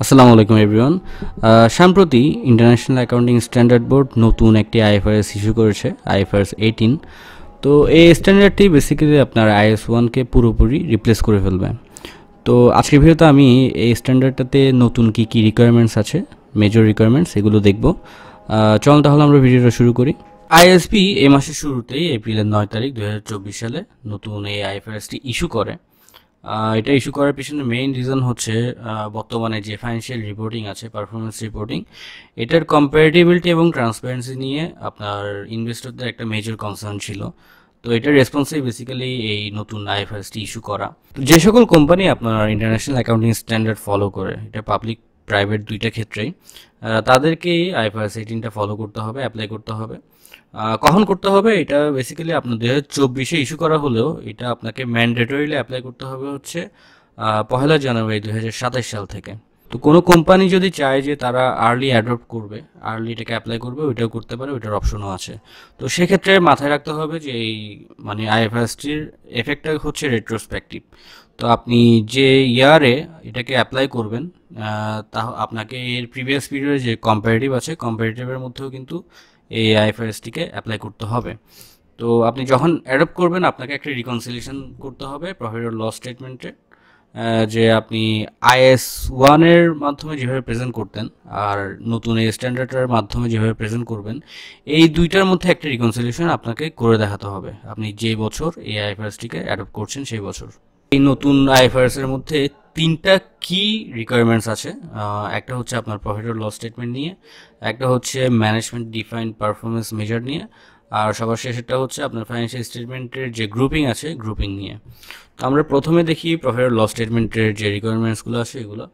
আসসালামু আলাইকুম এভরিওয়ান। সম্প্রতি ইন্টারন্যাশনাল অ্যাকাউন্টিং স্ট্যান্ডার্ড বোর্ড নতুন একটি আইএফআরএস ইস্যু করেছে, আইএফআরএস 18। তো এই স্ট্যান্ডার্ডটি বেসিক্যালি আপনার IS1কে পুরোপুরি রিপ্লেস করে ফেলবে। তো আজকের ভিডিওতে আমি এই স্ট্যান্ডার্ডটাতে নতুন কী কী রিকোয়ারমেন্টস আছে, মেজর রিকোয়ারমেন্টস, এগুলো দেখব। চল তাহলে আমরা ভিডিওটা শুরু করি। আইএসবি এই মাসের শুরুতেই এপ্রিলের 9 তারিখ 2024 সালে নতুন এই আইএফআরএসটি ইস্যু করে। এটা ইস্যু করার পিছনে মেইন রিজন হচ্ছে বর্তমানে যে ফাইন্যান্সিয়াল রিপোর্টিং আছে, পারফরমেন্স রিপোর্টিং, এটার কম্পারেটিবিলিটি এবং ট্রান্সপারেন্সি নিয়ে আপনার ইনভেস্টরদের একটা মেজর কনসার্ন ছিল। তো এটার রেসপন্সে বেসিক্যালি এই নতুন আইএফআরএসটি ইস্যু করা। তো যে সকল কোম্পানি আপনার ইন্টারন্যাশনাল অ্যাকাউন্টিং স্ট্যান্ডার্ড ফলো করে, এটা পাবলিক প্রাইভেট দুইটা ক্ষেত্রেই, তাদেরকেই আইএফআরএস 18টা ফলো করতে হবে, অ্যাপ্লাই করতে হবে। কখন করতে হবে এটা বেসিক্যালি আপনার 2024-এ ইস্যু করা হলেও এটা আপনাকে ম্যান্ডেটরিলি অ্যাপ্লাই করতে হবে হচ্ছে 1 জানুয়ারি 2027 সাল থেকে। তো কোনো কোম্পানি যদি চায় যে তারা আর্লি অ্যাডপ্ট করবে, আর্লি এটাকে অ্যাপ্লাই করবে, ওইটাও করতে পারে, ওইটার অপশনও আছে। তো সেক্ষেত্রে মাথায় রাখতে হবে যে এই মানে আইএফআরএসটির এফেক্টটা হচ্ছে রেট্রোস্পেক্টিভ। তো আপনি যে ইয়ারে এটাকে অ্যাপ্লাই করবেন, তা আপনাকে এর প্রিভিয়াস পিরিয়ডে যে কম্পারেটিভ আছে, কম্পারেটিভের মধ্যেও কিন্তু এই আইএফআরএসটিকে অ্যাপ্লাই করতে হবে। তো আপনি যখন অ্যাডপ্ট করবেন আপনাকে একটা রিকনসিলিয়েশন করতে হবে প্রফিট অর লস স্টেটমেন্টে, যে আপনি IS1-এর মাধ্যমে যেভাবে প্রেজেন্ট করতেন আর নতুন এই স্ট্যান্ডার্ডের মাধ্যমে যেভাবে প্রেজেন্ট করবেন, এই দুইটার মধ্যে একটা রিকনসিলিয়েশন আপনাকে করে দেখাতে হবে আপনি যে বছর এই আইএফআরএসটিকে অ্যাডপ্ট করছেন সেই বছর। এই নতুন আইএফআরএস এর মধ্যে তিনটা কি রিকোয়ারমেন্টস আছে। একটা হচ্ছে আপনার প্রফিট অর লস স্টেটমেন্ট নিয়ে, একটা হচ্ছে ম্যানেজমেন্ট ডিফাইন্ড পারফরমেন্স মেজার নিয়ে, আর সবার শেষেরটা হচ্ছে আপনার ফাইন্যান্সিয়াল স্টেটমেন্টের যে গ্রুপিং আছে, গ্রুপিং নিয়ে। তো আমরা প্রথমে দেখি প্রফিট অর লস স্টেটমেন্টের যে রিকোয়ারমেন্টসগুলো আছে এগুলো।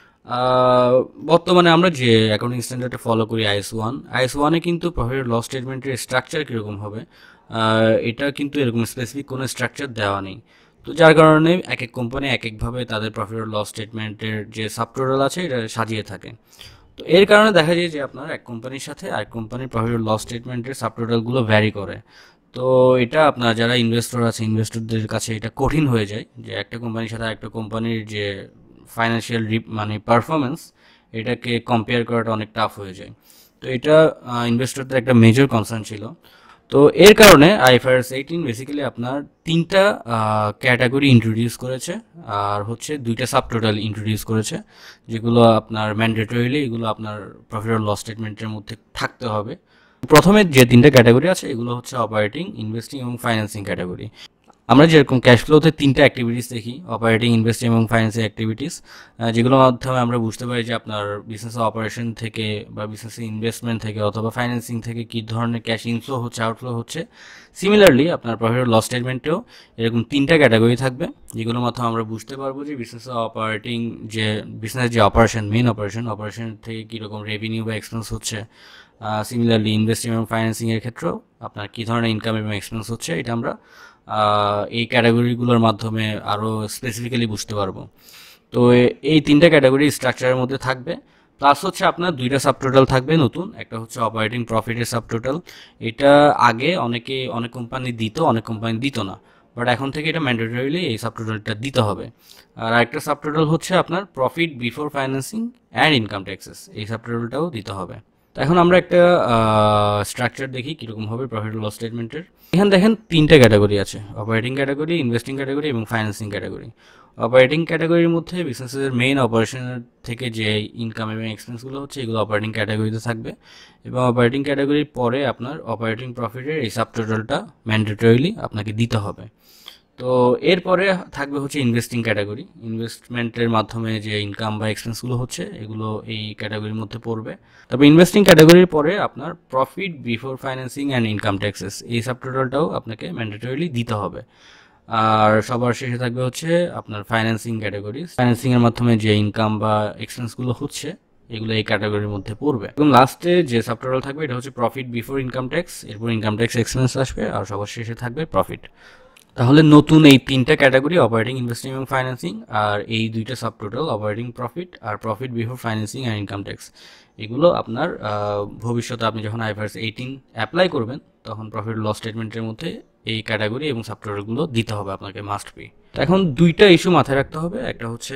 বর্তমানে আমরা যে অ্যাকাউন্টিং স্ট্যান্ডার্ডে ফলো করি IS1-এ কিন্তু প্রফিট অর লস স্টেটমেন্টের স্ট্রাকচার কীরকম হবে, এটা কিন্তু এরকম স্পেসিফিক কোনো স্ট্রাকচার দেওয়া নেই। তো যার কারণে এক এক কোম্পানি এক একভাবে তাদের প্রফিট অর লস স্টেটমেন্টের যে সাবটোটাল আছে এটা সাজিয়ে থাকে। তো এর কারণে দেখা যায় যে আপনার এক কোম্পানির সাথে আরেক কোম্পানির প্রফিট অর লস স্টেটমেন্টের সাবটোটালগুলো ভ্যারি করে। তো এটা আপনার যারা ইনভেস্টর আছে, ইনভেস্টরদের কাছে এটা কঠিন হয়ে যায় যে একটা কোম্পানির সাথে আরেকটা কোম্পানির যে ফাইন্যান্সিয়াল মানে পারফরমেন্স, এটাকে কম্পেয়ার করাটা অনেক টাফ হয়ে যায়। তো এটা ইনভেস্টরদের একটা মেজর কনসার্ন ছিল। তো এর কারণে আইএফআরএস 18 বেসিক্যালি আপনার তিনটা ক্যাটাগরি ইন্ট্রোডিউস করেছে, আর হচ্ছে দুইটা সাবটোটাল ইন্ট্রোডিউস করেছে, যেগুলো আপনার ম্যান্ডেটরিলি এগুলো আপনার প্রফিট অর লস স্টেটমেন্টের মধ্যে থাকতে হবে। প্রথমে যে তিনটা ক্যাটাগরি আছে এগুলো হচ্ছে অপারেটিং, ইনভেস্টিং এবং ফাইন্যান্সিং ক্যাটাগরি। আমরা যেরকম ক্যাশ ফ্লোতে তিনটা অ্যাক্টিভিটিস দেখি, অপারেটিং, ইনভেস্টিং এবং ফাইন্যান্সিং অ্যাক্টিভিটিস, যেগুলোর মাধ্যমে আমরা বুঝতে পারি যে আপনার বিজনেস অপারেশন থেকে বা বিজনেস ইনভেস্টমেন্ট থেকে অথবা ফাইন্যান্সিং থেকে কী ধরনের ক্যাশ ইনফ্লো হচ্ছে, আউটফ্লো হচ্ছে। সিমিলারলি আপনার প্রফিট লস স্টেটমেন্টেও এরকম তিনটা ক্যাটাগরি থাকবে, যেগুলোর মাধ্যমে আমরা বুঝতে পারবো যে বিজনেস অপারেটিং, যে বিজনেস যে অপারেশন, মেইন অপারেশন থেকে কীরকম রেভিনিউ বা এক্সপেন্স হচ্ছে। সিমিলারলি ইনভেস্টিং এবং ফাইন্যান্সিংয়ের ক্ষেত্রেও আপনার কী ধরনের ইনকাম এবং এক্সপেন্স হচ্ছে, এটা আমরা এই ক্যাটাগরিগুলোর মাধ্যমে আরও স্পেসিফিক্যালি বুঝতে পারবো। তো এই তিনটা ক্যাটাগরি স্ট্রাকচারের মধ্যে থাকবে। প্লাস হচ্ছে আপনার দুইটা সাবটোটাল থাকবে নতুন, একটা হচ্ছে অপারেটিং প্রফিটের সাবটোটাল। এটা আগে অনেক কোম্পানি দিত, অনেক কোম্পানি দিত না, বাট এখন থেকে এটা ম্যান্ডেটরিলি এই সাবটোটালটা দিতে হবে। আর আরেকটা সাবটোটাল হচ্ছে আপনার profit before financing and income taxes, এই সাবটোটালটাও দিতে হবে। তো এখন আমরা একটা স্ট্রাকচার দেখি কীরকম হবে প্রফিট লস স্টেটমেন্টের। এখানে দেখেন তিনটা ক্যাটাগরি আছে, অপারেটিং ক্যাটাগরি, ইনভেস্টিং ক্যাটাগরি এবং ফাইন্যান্সিং ক্যাটাগরি। অপারেটিং ক্যাটাগরির মধ্যে বিজনেসের মেইন অপারেশনের থেকে যে ইনকাম এবং এক্সপেন্সগুলো হচ্ছে এগুলো অপারেটিং ক্যাটাগরিতে থাকবে, এবং অপারেটিং ক্যাটাগরির পরে আপনার অপারেটিং প্রফিটের এই সাবটোটালটা ম্যান্ডেটরিলি আপনাকে দিতে হবে। তো এরপরে থাকবে হচ্ছে ইনভেস্টিং ক্যাটাগরি, ইনভেস্টমেন্টের মাধ্যমে যে ইনকাম বা এক্সপেন্সগুলো হচ্ছে এগুলো এই ক্যাটাগরির মধ্যে পড়বে। তবে ইনভেস্টিং ক্যাটাগরির পরে আপনার profit before financing and income taxes, এই সাবটোটালটাও আপনাকে ম্যান্ডেটরিলি দিতে হবে। আর সবার শেষে থাকবে হচ্ছে আপনার ফাইন্যান্সিং ক্যাটাগরি, ফাইন্যান্সিংয়ের মাধ্যমে যে ইনকাম বা এক্সপেন্সগুলো হচ্ছে এগুলো এই ক্যাটাগরির মধ্যে পড়বে। এবং লাস্টে যে সাবটোটাল থাকবে এটা হচ্ছে প্রফিট বিফোর ইনকাম ট্যাক্স, এরপর ইনকাম ট্যাক্স এক্সপেন্স আসবে, আর সবার শেষে থাকবে প্রফিট। তাহলে নতুন এই তিনটা ক্যাটাগরি, অপারেটিং, ইনভেস্টিং এবং ফাইন্যান্সিং, আর এই দুইটা সাবটোটাল অপারেটিং প্রফিট আর প্রফিট বিফোর ফাইন্যান্সিং আর ইনকাম ট্যাক্স, এগুলো আপনার ভবিষ্যতে আপনি যখন আইএফআরএস 18 অ্যাপ্লাই করবেন তখন প্রফিট লস স্টেটমেন্টের মধ্যে এই ক্যাটাগরি এবং সাবটোটালগুলো দিতে হবে আপনাকে, মাস্ট বি। তো এখন দুইটা ইস্যু মাথায় রাখতে হবে। একটা হচ্ছে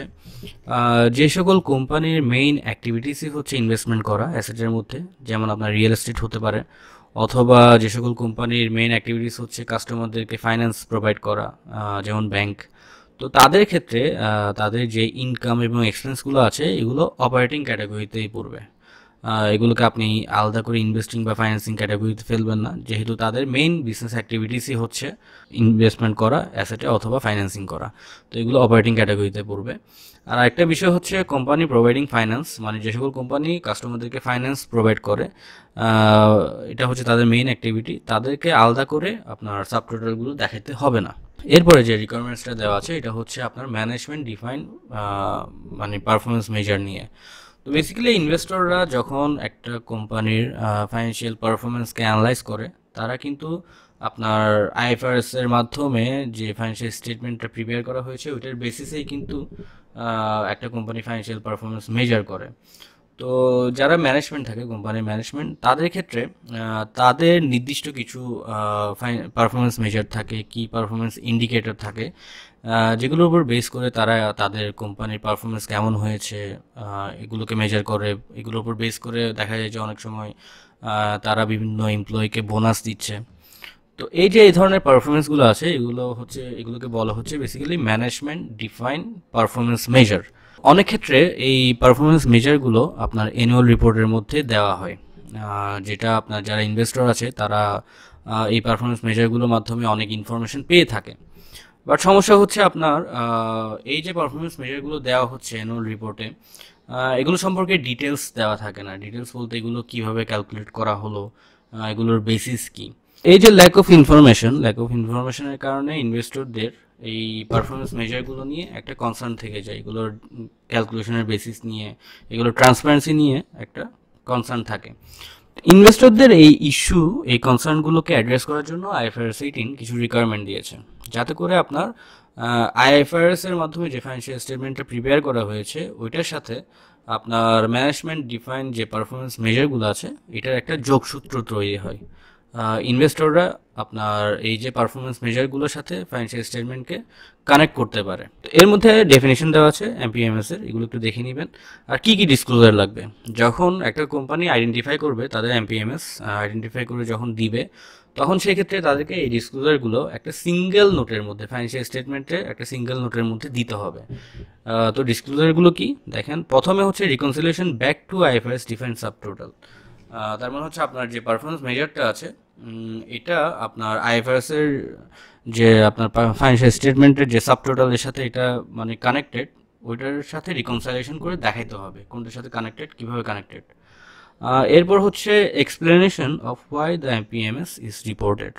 যে সকল কোম্পানির মেইন অ্যাক্টিভিটিসই হচ্ছে ইনভেস্টমেন্ট করা অ্যাসেটের মধ্যে, যেমন আপনার রিয়েল এস্টেট হতে পারে, অথবা যে সকল কোম্পানির মেইন অ্যাক্টিভিটিস হচ্ছে কাস্টমারদেরকে ফাইন্যান্স প্রোভাইড করা, যেমন ব্যাংক। তো তাদের ক্ষেত্রে তাদের যে ইনকাম এবং এক্সপেন্সগুলো আছে এগুলো অপারেটিং ক্যাটাগরিতেই পড়বে। এগুলোকে আপনি আলাদা করে ইনভেস্টিং বা ফাইন্যান্সিং ক্যাটাগরিতে ফেলবেন না, যেহেতু তাদের মেইন বিজনেস অ্যাক্টিভিটিসই হচ্ছে ইনভেস্টমেন্ট করা অ্যাসেটে অথবা ফাইন্যান্সিং করা। তো এগুলো অপারেটিং ক্যাটাগরিতে পড়বে। আর একটা বিষয় হচ্ছে কোম্পানি প্রোভাইডিং ফাইন্যান্স, মানে যে সকল কোম্পানি কাস্টমারদেরকে ফাইন্যান্স প্রোভাইড করে, এটা হচ্ছে তাদের মেইন অ্যাক্টিভিটি, তাদেরকে আলাদা করে আপনার সাবটোটালগুলো দেখাতে হবে না। এরপরে যে রিকোয়ারমেন্টসটা দেওয়া আছে এটা হচ্ছে আপনার ম্যানেজমেন্ট ডিফাইন মানে পারফরমেন্স মেজার নিয়ে। তো বেসিক্যালি ইনভেস্টররা যখন একটা কোম্পানির ফাইন্যান্সিয়াল পারফরমেন্সকে অ্যানালাইজ করে, তারা কিন্তু আপনার আইএফআরএস এর মাধ্যমে যে ফাইন্যান্সিয়াল স্টেটমেন্টটা প্রিপেয়ার করা হয়েছে ওইটার বেসিসেই কিন্তু একটা কোম্পানি ফাইন্যান্সিয়াল পারফরমেন্স মেজার করে। তো যারা ম্যানেজমেন্ট থাকে, কোম্পানির ম্যানেজমেন্ট, তাদের ক্ষেত্রে তাদের নির্দিষ্ট কিছু পারফরমেন্স মেজার থাকে, কি পারফরমেন্স ইন্ডিকেটর থাকে, যেগুলোর উপর বেস করে তারা তাদের কোম্পানির পারফরমেন্স কেমন হয়েছে এগুলোকে মেজার করে। এগুলোর উপর বেস করে দেখা যায় যে অনেক সময় তারা বিভিন্ন এমপ্লয়িকে বোনাস দিচ্ছে। তো এই যে এই ধরনের পারফরমেন্সগুলো আছে এগুলোকে বলা হচ্ছে basically management define performance measure. অনেক ক্ষেত্রে এই পারফরমেন্স মেজারগুলো আপনার অ্যানুয়াল রিপোর্টের মধ্যে দেওয়া হয়, যেটা আপনার যারা ইনভেস্টর আছে তারা এই পারফরমেন্স মেজারগুলোর মাধ্যমে অনেক ইনফরমেশন পেয়ে থাকে। বাট সমস্যা হচ্ছে আপনার এই যে পারফরমেন্স মেজারগুলো দেওয়া হচ্ছে অ্যানুয়াল রিপোর্টে, এগুলো সম্পর্কে ডিটেলস দেওয়া থাকে না। ডিটেলস বলতে এগুলো কিভাবে ক্যালকুলেট করা হলো, এগুলোর বেসিস কি। এই যে ল্যাক অফ ইনফরমেশনের কারণে ইনভেস্টরদের এই পারফরমেন্স মেজারগুলো নিয়ে একটা কনসার্ন থেকে যায়, এগুলোর ক্যালকুলেশনের বেসিস নিয়ে, এগুলোর ট্রান্সপারেন্সি নিয়ে একটা কনসার্ন থাকে। ইনভেস্টরদের এই কনসার্নগুলোকে অ্যাড্রেস করার জন্য আইএফআরএস 18 কিছু রিকোয়ারমেন্ট দিয়েছে, যাতে করে আপনার আইএফআরএস এর মাধ্যমে যে ফাইন্যান্সিয়াল স্টেটমেন্টটা প্রিপেয়ার করা হয়েছে ওইটার সাথে আপনার ম্যানেজমেন্ট ডিফাইন যে পারফরমেন্স মেজারগুলো আছে এটার একটা যোগসূত্র তৈরি হয়। ইনভেস্টররা আপনার এই যে পারফরমেন্স মেজারগুলোর সাথে ফাইন্যান্সিয়াল স্টেটমেন্টকে কানেক্ট করতে পারে। তো এর মধ্যে ডেফিনেশন দেওয়া আছে এমপিএমএস এর, এগুলো একটু দেখে নেবেন। আর কি কি ডিসক্লোজার লাগবে যখন একটা কোম্পানি আইডেন্টিফাই করবে, তাদের এমপিএমএস আইডেন্টিফাই করে যখন দিবে, তখন সেক্ষেত্রে তাদেরকে এই ডিসক্লোজারগুলো একটা সিঙ্গেল নোটের মধ্যে, ফাইন্যান্সিয়াল স্টেটমেন্টে একটা সিঙ্গেল নোটের মধ্যে দিতে হবে। তো ডিসক্লোজারগুলো কি দেখেন, প্রথমে হচ্ছে reconciliation back to IFRS define subtotal. তার মানে হচ্ছে আপনার যে পারফরমেন্স মেজারটা আছে এটা আপনার আইএফআরএস এর যে আপনার ফাইন্যান্সিয়াল স্টেটমেন্টের যে সাবটোটালের সাথে এটা মানে কানেক্টেড, ওইটার সাথে রিকনসাইলেশন করে দেখাইতে হবে কোনটার সাথে কানেক্টেড, কিভাবে কানেক্টেড। এরপর হচ্ছে explanation of why the MPMs is reported.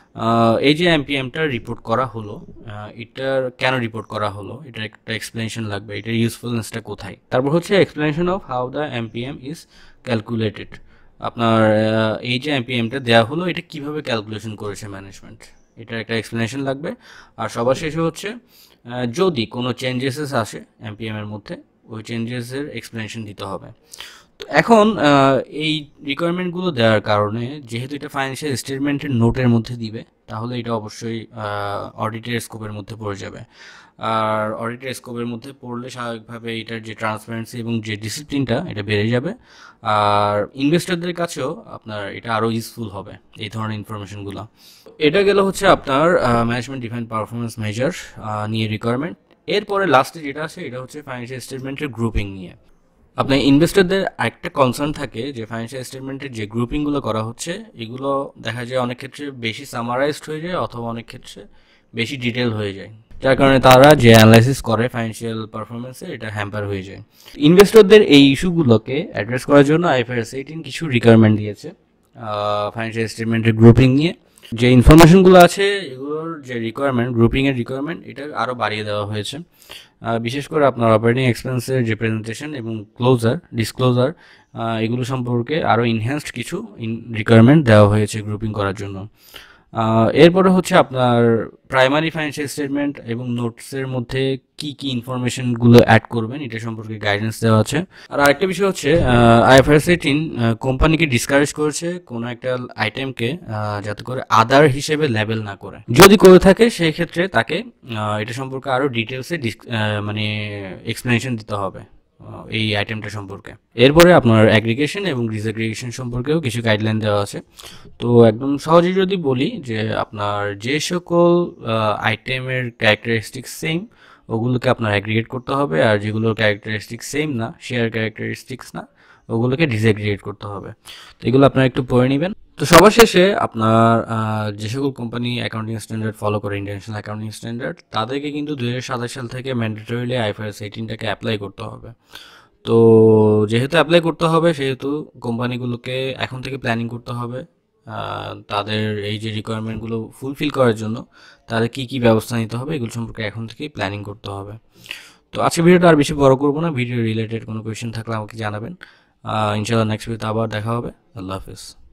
এই যে এমপিএমটা রিপোর্ট করা হলো, এটার কেন রিপোর্ট করা হলো, এটার একটা এক্সপ্লেনেশন লাগবে, এটার ইউজফুলনেসটা কোথায়। তারপর হচ্ছে explanation of how the MPM is calculated. আপনার এই যে এমপিএমটা দেওয়া হলো এটা কিভাবে ক্যালকুলেশন করেছে ম্যানেজমেন্ট, এটার একটা এক্সপ্লেনেশন লাগবে। আর সবার শেষে হচ্ছে যদি কোনো চেঞ্জেসেস আসে এমপিএম এর মধ্যে, ওই চেঞ্জেসের এক্সপ্লেনেশন দিতে হবে। তো এখন এই রিকোয়ারমেন্টগুলো দেওয়ার কারণে যেহেতু এটা ফাইন্যান্সিয়াল স্টেটমেন্টের নোটের মধ্যে দিবে, তাহলে এটা অবশ্যই অডিটের স্কোপের মধ্যে পড়ে যাবে। আর অডিটের স্কোপের মধ্যে পড়লে স্বাভাবিকভাবে এটার যে ট্রান্সপারেন্সি এবং যে ডিসিপ্লিনটা এটা বেড়ে যাবে। আর ইনভেস্টরদের কাছেও আপনার এটা আরও ইউজফুল হবে এই ধরনের ইনফরমেশনগুলো। এটা গেল হচ্ছে আপনার ম্যানেজমেন্ট ডিফাইন পারফরমেন্স মেজার নিয়ে রিকোয়ারমেন্ট। এরপরে লাস্টে যেটা আছে এটা হচ্ছে ফাইন্যান্সিয়াল স্টেটমেন্টের গ্রুপিং নিয়ে। আপনার ইনভেস্টরদের একটা কনসার্ন থাকে যে ফাইন্যান্সিয়াল স্টেটমেন্টের যে গ্রুপিংগুলো করা হচ্ছে এগুলো দেখা যায় অনেক ক্ষেত্রে বেশি সামারাইজড হয়ে যায়, অথবা অনেক ক্ষেত্রে বেশি ডিটেল হয়ে যায়, যার কারণে তারা যে অ্যানালাইসিস করে ফাইন্যান্সিয়াল পারফরমেন্সে এটা হ্যাম্পার হয়ে যায়। ইনভেস্টরদের এই ইস্যুগুলোকে অ্যাড্রেস করার জন্য আইএফআরএস 18 কিছু রিকোয়ারমেন্ট দিয়েছে ফাইন্যান্সিয়াল স্টেটমেন্টের গ্রুপিং নিয়ে। যে ইনফরমেশনগুলো আছে এগুলোর যে রিকোয়ারমেন্ট, গ্রুপিংয়ের রিকোয়ারমেন্ট, এটা আরও বাড়িয়ে দেওয়া হয়েছে। বিশেষ করে আপনার অপারেটিং এক্সপেন্সের যে প্রেজেন্টেশন এবং ডিসক্লোজার এগুলো সম্পর্কে আরও ইনহ্যান্সড কিছু রিকোয়ারমেন্ট দেওয়া হয়েছে গ্রুপিং করার জন্য। এরপরে হচ্ছে আপনার প্রাইমারি ফাইন্যান্সিয়াল স্টেটমেন্ট এবং নোটসের মধ্যে কি কি ইনফরমেশনগুলো অ্যাড করবেন এটা সম্পর্কে গাইডেন্স দেওয়া আছে। আর আরেকটা বিষয় হচ্ছে আইএফআরএস 18 কোম্পানিকে ডিসকারেজ করেছে কোনো একটা আইটেমকে যাতে করে আদার হিসেবে লেবেল না করে, যদি করে থাকে সেই ক্ষেত্রে তাকে এটা সম্পর্কে আরও ডিটেলসে মানে এক্সপ্লেনেশন দিতে হবে এই আইটেমটা সম্পর্কে। এরপরে আপনার অ্যাগ্রিগেশন এবং ডিসঅ্যাগ্রিগেশন সম্পর্কেও কিছু গাইডলাইন দেওয়া আছে। তো একদম সহজে যদি বলি যে আপনার যে সকল আইটেমের ক্যারেক্টারিস্টিক সেম ওগুলোকে আপনার অ্যাগ্রিগেট করতে হবে, আর যেগুলোর ক্যারেক্টারিস্টিক সেম না, শেয়ার ক্যারেক্টারিস্টিক্স না, ওগুলোকে ডিসঅ্যাগ্রিগেট করতে হবে। তো এগুলো আপনারা একটু পড়ে নেবেন। তো সবার শেষে আপনার যে সকল কোম্পানি অ্যাকাউন্টিং স্ট্যান্ডার্ড ফলো করে, ইন্টারন্যাশনাল অ্যাকাউন্টিং স্ট্যান্ডার্ড, তাদেরকে কিন্তু 2027 সাল থেকে ম্যান্ডেটরিলি আইএফআরএস 18টাকে অ্যাপ্লাই করতে হবে। তো যেহেতু অ্যাপ্লাই করতে হবে সেহেতু কোম্পানিগুলোকে এখন থেকে প্ল্যানিং করতে হবে তাদের এই যে রিকোয়ারমেন্টগুলো ফুলফিল করার জন্য তাদের কি কি ব্যবস্থা নিতে হবে এগুলো সম্পর্কে এখন থেকেই প্ল্যানিং করতে হবে। তো আজকে ভিডিওটা আর বেশি বড় করবো না, ভিডিও রিলেটেড কোনো কোয়েশ্চেন থাকলে আমাকে জানাবেন। ইনশাআল্লাহ নেক্সট ভিডিওতে আবার দেখা হবে। আল্লাহ হাফিজ।